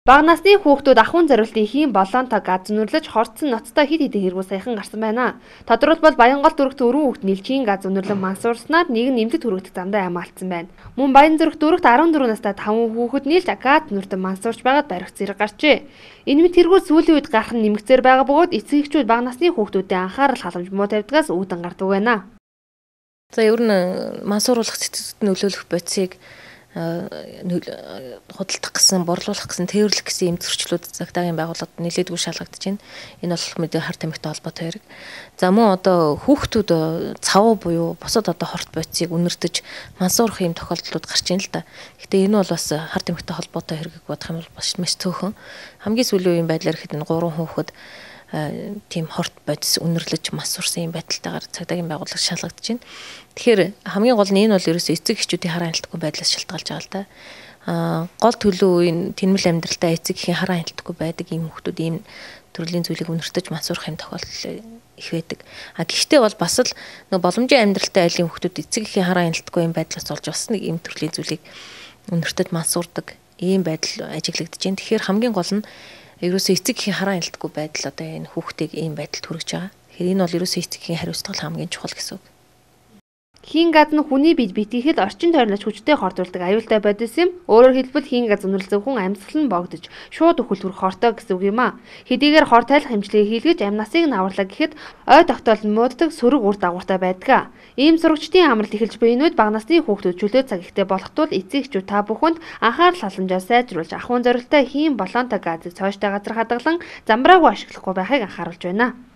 Бага насны хүүхдүүд ахуйн зориултын хийн болоонтой газ үнэрлэж хорцсон ноцтой хэд хэдэн хэрэггүй саяхан гарсан байна. Тодорхойлбол Баянгол дүрэгт өрөө хүүхд нэлхийн газ үнэрлэн мансуурснаар нэг нь нэмэлт хүрэгдэх замдаа амаалтсан байна. Мөн Баян зүрх дүрэгт 14 настай 5 хүүхэд нийлж газ нүртэн мансуурч байгаад барих зэрэг гарчээ. Энэ мэт хэрэггүй сүүлийн үед гарах нь нэмэгцээр байгаа бөгөөд эцэг эхчүүд бага насны хүүхдүүдэд анхаарал халамж муу тавьдгаас үүдэн гардаг байна. За ер нь мансууруулах цэцэд нөлөөлөх бодисыг худалдах гэсэн, борлуулах гэсэн, тээвэрлэх гэсэн юм зөрчлүүд загтаагийн байгууллагад нэлээдгүй шалгагдаж байна. Энэ бол мэдээ хар тамхитай холбоотой хэрэг. За мөн одоо хүүхдүүд цавуу буюу бусад одоо хорт бодисыг үнэртэж мансуурах юм тохиолдлууд гарч ийн л да. Гэтэ энэ бол бас хар тамхитай холбоотой хэрэг бодох юм бол маш цөөхөн. Хамгийн сүүлийн үеийн байдлаар хэд 3 хүүхэд тийм хорт бодис үнэрлэж мансуурсан юм байдалтайгаар цагдаагийн байгууллага шалгагдаж байна. Тэгэхээр хамгийн гол нь энэ бол ерөөсөө эцэг эхчүүдийн хараа хяналтгүй байдлаас шалтгаалж байгаа л да. Гол төлөв үеийн тэнмэл амьдралтай эцэг эхийн хараа хяналтгүй байдаг ийм хүмүүс ийм төрлийн зүйлийг үнэртэж мансуурах юм тохиолдол их байдаг. Гэхдээ бол бас л боломжийн амьдралтай айлын хүмүүс эцэг эхийн хараа хяналтгүй юм байдлаас олж бас нэг ийм төрлийн зүйлийг үнэртэж мансуурдаг ийм байдал ажиглагдаж байна. Тэгэхээр хамгийн гол нь ерөөсөө эцэг эхийн хараа хяналтгүй байдал одоо энэ хүүхдийг ийм байдалд хүргэж байгаа. Тэгэхээр энэ бол ерөөсөө эцэг эхийн хариуцлага хамгийн чухал гэсэн үг. Хийн газ нь хүний бие биетэйхэд орчин тойрноос хүчтэй хордуулдаг аюултай бодис юм. Өөрөөр хэлбэл хийн газ үнэрлэл зөвхөн амьсгал нь богдож шууд өхөл хүрэх хортой гэсэн үг юм а. Хэдийгээр хор тайлах хэмжлэгийг хийлгэж амнасыг нь аварлаа гэхэд ой тогтоол нь мууддаг сөрөг үр дагавартай байдаг. Ийм сурагчдын амралт эхэлж буй энүүд бага насны хүүхдүүд чөлөө цаг ихтэй болох тул эцэг эхчүүд та бүхэнд анхаарал халамжаа сайжруулж ахуйн зорилттой хийн болоонтой газыг цооштой газар хадгалан замбраагүй ашиглахгүй байхыг анхааруулж байна.